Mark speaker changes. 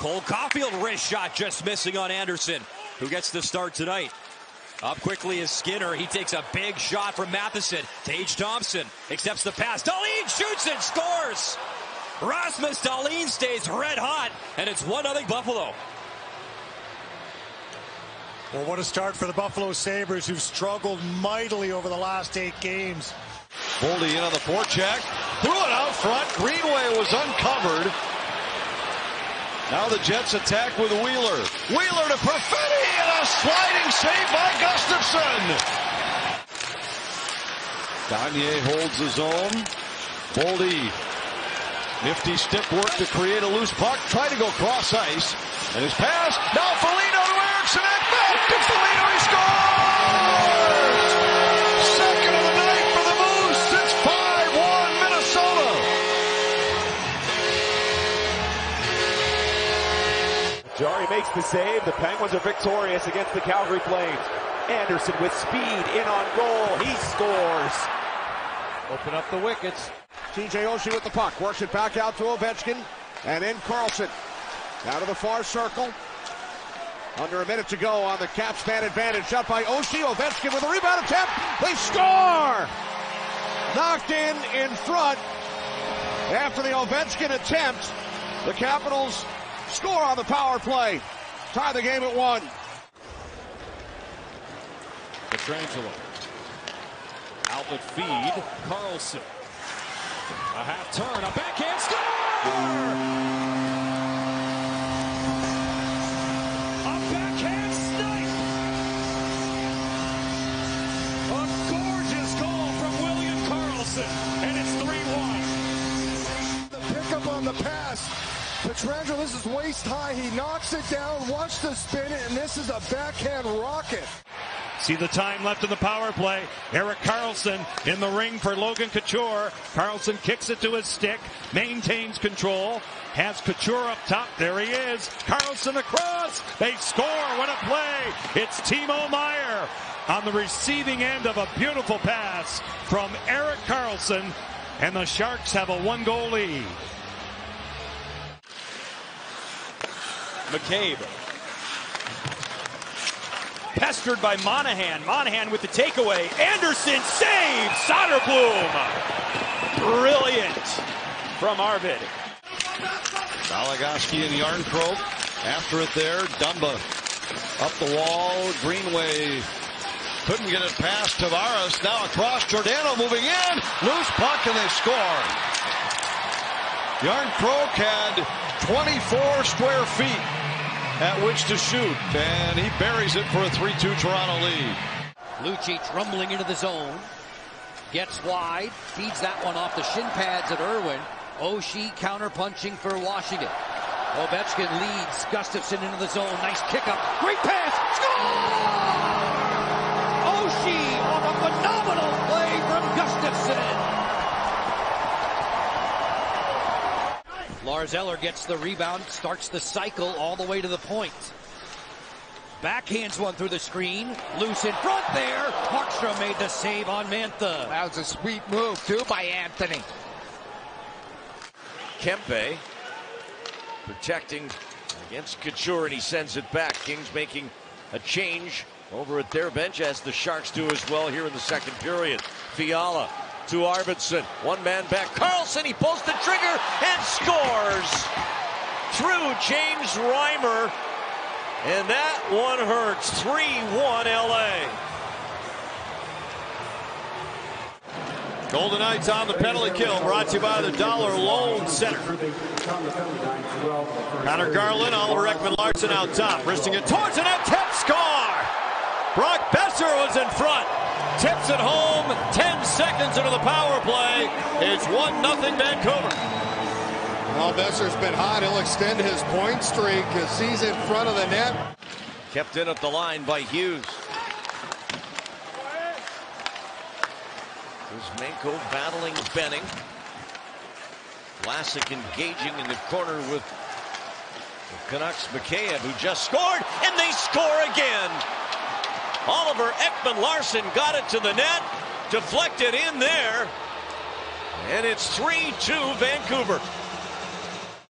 Speaker 1: Cole Caulfield wrist shot just missing on Anderson, who gets the start tonight. Up quickly is Skinner. He takes a big shot from Matheson. Tage Thompson accepts the pass. Dahlin shoots and scores. Rasmus Dahlin stays red hot, and it's 1-0 Buffalo.
Speaker 2: Well, what a start for the Buffalo Sabres, who've struggled mightily over the last 8 games.
Speaker 3: Boldy in on the forecheck. Threw it out front. Greenway was uncovered. Now the Jets attack with Wheeler. Wheeler to Perfetti, and a sliding save by Gustafsson. Gagne holds his own. Boldy. Nifty stick work to create a loose puck. Try to go cross ice. And his pass. Now Foligno to Eriksson. Back to Foligno. He scores! Second of the night for the Moose. It's 5-1 Minnesota.
Speaker 4: Jari makes the save. The Penguins are victorious against the Calgary Flames. Anderson with speed in on goal. He scores.
Speaker 5: Open up the wickets. TJ Oshie with the puck. Works it back out to Ovechkin. And in Karlsson. Out of the far circle. Under a minute to go on the Caps man advantage. Shot by Oshie. Ovechkin with a rebound attempt. They score! Knocked in front. After the Ovechkin attempt, the Capitals score on the power play. Tie the game at 1.
Speaker 6: Pietrangelo. Outlet feed. Karlsson. A half turn. A backhand score!
Speaker 1: And it's 3-1.
Speaker 2: The pickup on the pass. Pietrangelo, this is waist high. He knocks it down. Watch the spin, and this is a backhand rocket.
Speaker 7: See the time left in the power play. Erik Karlsson in the ring for Logan Couture. Karlsson kicks it to his stick, maintains control, has Couture up top. There he is. Karlsson across. They score. What a play. It's Timo Meier on the receiving end of a beautiful pass from Erik Karlsson, and the Sharks have a 1-goal lead.
Speaker 1: McCabe. Pestered by Monahan. Monahan with the takeaway. Anderson saves. Soderblom. Brilliant from Arvid.
Speaker 3: Malagoski and Yarncroke after it there. Dumba up the wall. Greenway couldn't get it past Tavares. Now across. Giordano moving in. Loose puck, and they score. Yarncroke had 24 square feet at which to shoot, and he buries it for a 3-2 Toronto lead.
Speaker 8: Lucic rumbling into the zone. Gets wide. Feeds that one off the shin pads at Irwin. Oshie counter-punching for Washington. Ovechkin leads Gustafsson into the zone. Nice kick-up. Great pass. Score! Oshie on a phenomenal play from Gustafsson. Lars Eller gets the rebound, starts the cycle all the way to the point. Backhands one through the screen. Loose in front there. Markstrom made the save on Mantha.
Speaker 5: That was a sweet move, too, by Anthony.
Speaker 9: Kempe protecting against Couture, and he sends it back. Kings making a change over at their bench, as the Sharks do as well here in the second period. Fiala to Arvidsson. One man back. Karlsson, he pulls the trigger and scores through James Reimer. And that one hurts. 3-1 LA.
Speaker 3: Golden Knights on the penalty kill, brought to you by the Dollar Loan Center. Connor Garland, Oliver Ekman-Larsson out top, wristing it towards the net, tip, score! Brock Boeser was in front, tips it home, 10 seconds into the power play. It's 1-0 Vancouver.
Speaker 2: Well, Boeser's been hot. He'll extend his point streak as he's in front of the net.
Speaker 9: Kept in at the line by Hughes. Kuzmenko battling Benning. Vlasic engaging in the corner with the Canucks. Mikheyev, who just scored, and they score again. Oliver Ekman-Larsson got it to the net, deflected in there, and it's 3-2 Vancouver.